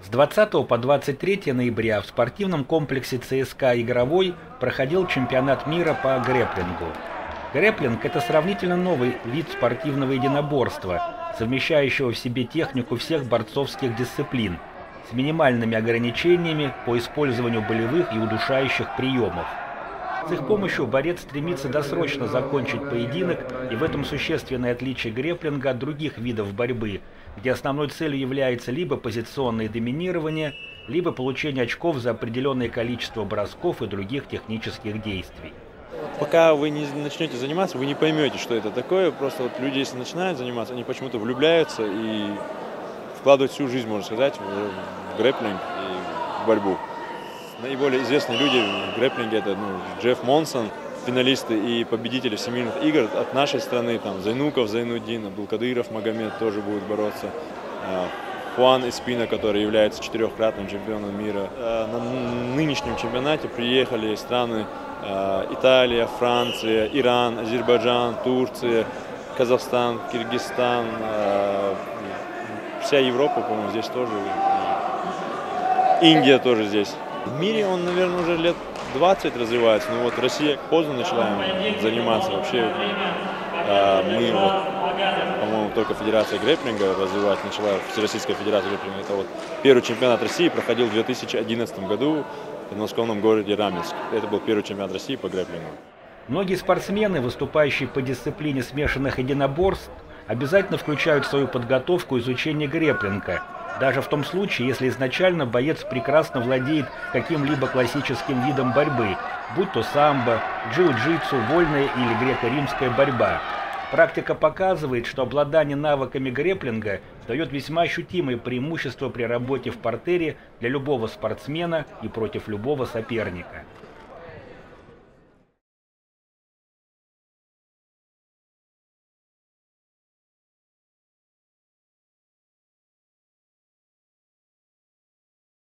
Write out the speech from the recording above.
С 20 по 23 ноября в спортивном комплексе ЦСКА «Игровой» проходил чемпионат мира по грэпплингу. Грэпплинг – это сравнительно новый вид спортивного единоборства, совмещающего в себе технику всех борцовских дисциплин, с минимальными ограничениями по использованию болевых и удушающих приемов. С их помощью борец стремится досрочно закончить поединок, и в этом существенное отличие грэпплинга от других видов борьбы, где основной целью является либо позиционное доминирование, либо получение очков за определенное количество бросков и других технических действий. Пока вы не начнете заниматься, вы не поймете, что это такое. Просто вот люди, если начинают заниматься, они почему-то влюбляются и вкладывают всю жизнь, можно сказать, в грэпплинг и в борьбу. Наиболее известные люди в грэпплинге — это Джефф Монсон, финалисты и победители всемирных игр от нашей страны, там Зайнуков, Зайнуддин, Абдулкадыров, Магомед тоже будет бороться, Хуан Эспино, который является 4-кратным чемпионом мира. На нынешнем чемпионате приехали страны Италия, Франция, Иран, Азербайджан, Турция, Казахстан, Киргизстан, вся Европа, по-моему, здесь тоже, Индия тоже здесь. В мире он, наверное, уже лет 20 развивается, но вот Россия поздно начала заниматься вообще. Мы, по-моему, только Федерация грэпплинга развивать начала, Всероссийская Федерация грэпплинга. Это вот первый чемпионат России проходил в 2011 году в подмосковном городе Раменск. Это был первый чемпионат России по грэпплингу. Многие спортсмены, выступающие по дисциплине смешанных единоборств, обязательно включают в свою подготовку изучение грэпплинга, даже в том случае, если изначально боец прекрасно владеет каким-либо классическим видом борьбы, будь то самбо, джиу-джитсу, вольная или греко-римская борьба. Практика показывает, что обладание навыками грэпплинга дает весьма ощутимые преимущества при работе в партере для любого спортсмена и против любого соперника.